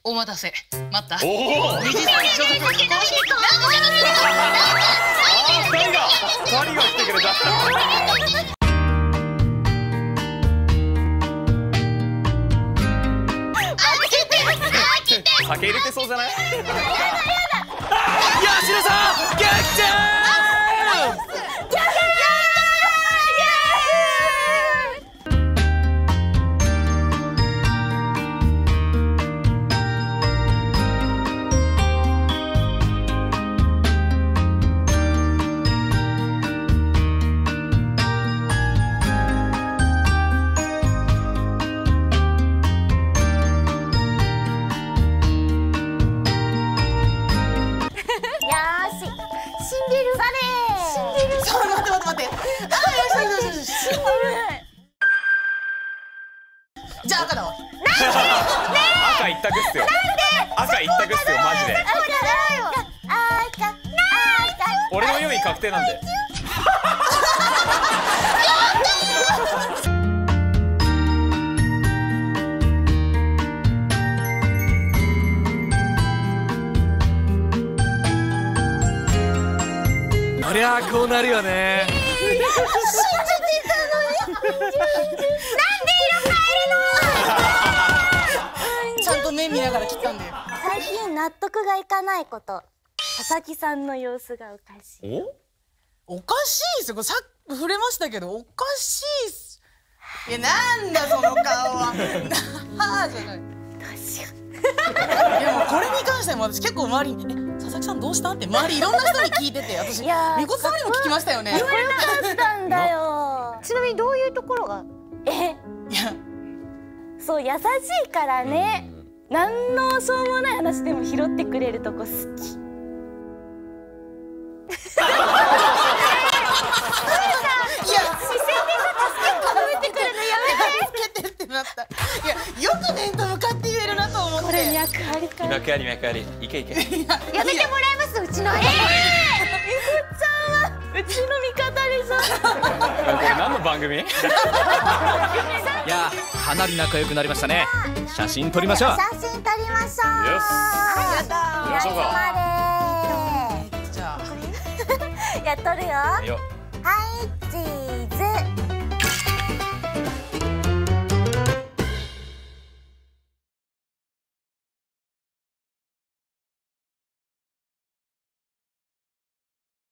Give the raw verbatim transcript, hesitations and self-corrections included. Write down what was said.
お待たせ。待った。 おお。 二次産所属。 ああ、二人が二人が来てくれた。酒入れてそうじゃない？やだやだ。吉野さん、逆転！ じゃあ赤だわ。 赤一択っすよ。赤一択っすよ、マジで。俺のよんい確定なんで。そりゃこうなるよね。 ちゃんと目見ながら切ったんだよ。 最近納得がいかないこと。佐々木さんの様子がおかしい。 おかしいっすよ。さっき触れましたけど、おかしいっす。いや、なんだその顔は。なあじゃない。 確かに。 いや、もうこれに関しても私結構周りに「え、佐々木さんどうした？」って周りいろんな人に聞いてて、私みこさんにも聞きましたよね。 よかったんだよ。ちなみにどういうところが？え、 いや、 そう優しいからね。何のしょうもない話でも拾ってくれるとこ好き。いや、 視線でさ、助けを求めてくるのやめて。助けてってなった。いや、よく面と向かって言えるなと思って。 これ脈ありか。 脈あり脈あり。いけいけ。 やめてもらえます、うちの。ええ。みこちゃんはうちの味方でしょ。 これ何の番組？いや、かなり仲良くなりましたね。写真撮りましょう。 写真撮りましょう。 よし。 やったー。 撮りましょうか。 じゃあ。 いや、撮るよ。 はいよ。 はい。